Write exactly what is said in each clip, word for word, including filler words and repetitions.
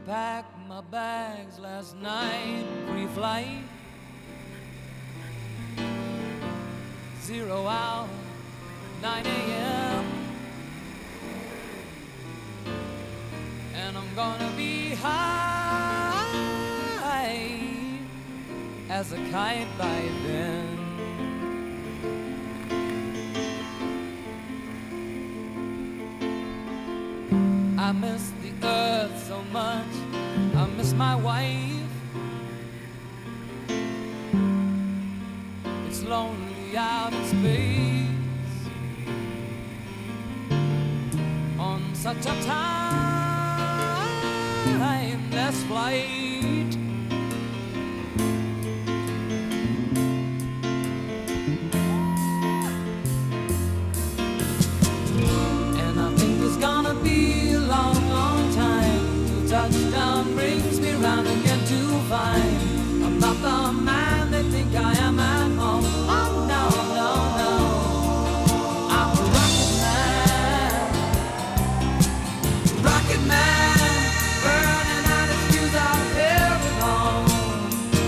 packed my bags last night, pre-flight. Zero hour, nine A M And I'm gonna be high as a kite by then. I miss the earth so much, I miss my wife. It's lonely out in space on such a timeless flight. And I think it's gonna be a long, long time till touchdown brings me round again to find I'm not the man they think I am at home. Oh no, no, no, I'm a rocket man, rocket man, burning out his fuse out here at home.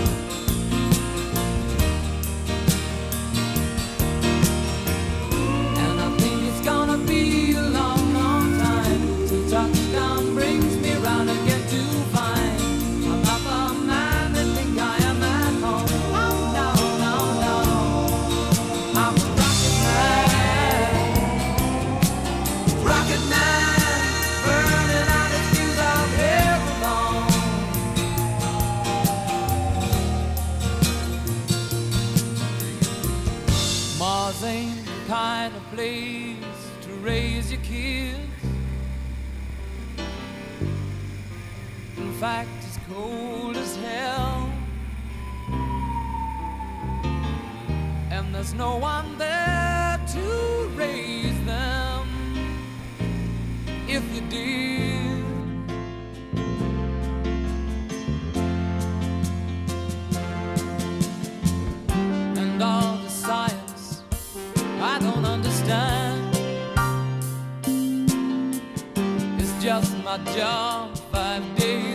And I think it's gonna be a long, long time till touchdown brings me round again to find I'm not the man they think I am at home. Oh no, no, no, I'm a rocket man, rocket man, burning out his fuse out here alone. Mars ain't the kind of place to raise your kids. In fact, it's cold as hell, and there's no one there to raise them if you did. And all the science I don't understand, it's just my job five days